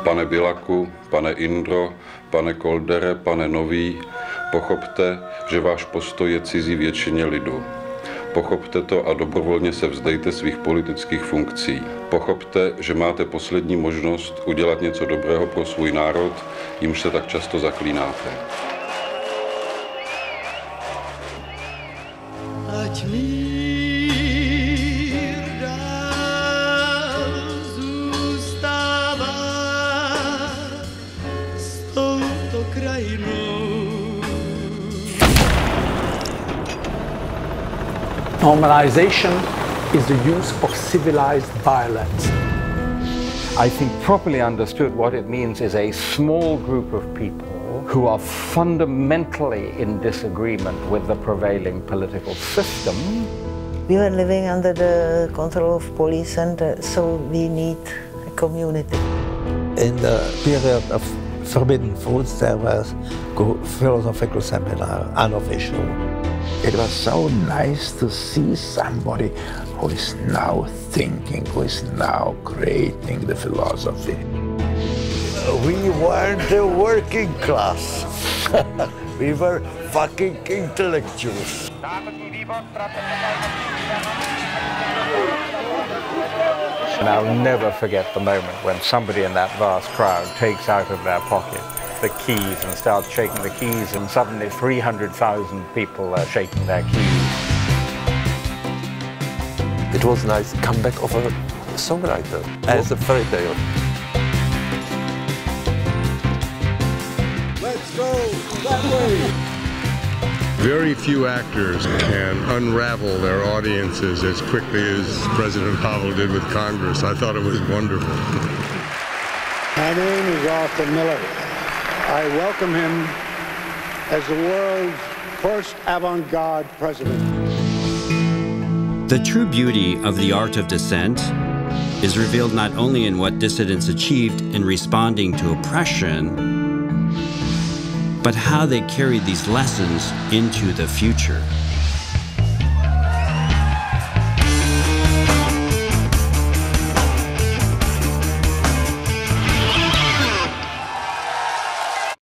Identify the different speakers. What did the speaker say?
Speaker 1: Pane Bilaku, pane Indro, pane Koldere, pane Nový, pochopte, že váš postoj je cizí většině lidu. Pochopte to a dobrovolně se vzdejte svých politických funkcí. Pochopte, že máte poslední možnost udělat něco dobrého pro svůj národ, jimž se tak často zaklínáte.
Speaker 2: Ať mír dál zůstává s touto krajinou.
Speaker 3: Normalization is the use of civilized violence.
Speaker 4: I think properly understood what it means is a small group of people who are fundamentally in disagreement with the prevailing political system.
Speaker 5: We were living under the control of police, and so we need a community.
Speaker 6: In the period of forbidden foods, there was a philosophical seminar, unofficial.
Speaker 7: It was so nice to see somebody who is now thinking, who is now creating the philosophy.
Speaker 8: We weren't the working class. We were fucking intellectuals.
Speaker 4: And I'll never forget the moment when somebody in that vast crowd takes out of their pocket the keys and starts shaking the keys, and suddenly 300,000 people are shaking their keys.
Speaker 9: It was a nice comeback of a songwriter as a fairy tale.
Speaker 8: Let's go that way.
Speaker 10: Very few actors can unravel their audiences as quickly as President Havel did with Congress. I thought it was wonderful.
Speaker 11: My name is Arthur Miller. I welcome him as the world's first avant-garde president.
Speaker 12: The true beauty of the art of dissent is revealed not only in what dissidents achieved in responding to oppression, but how they carried these lessons into the future.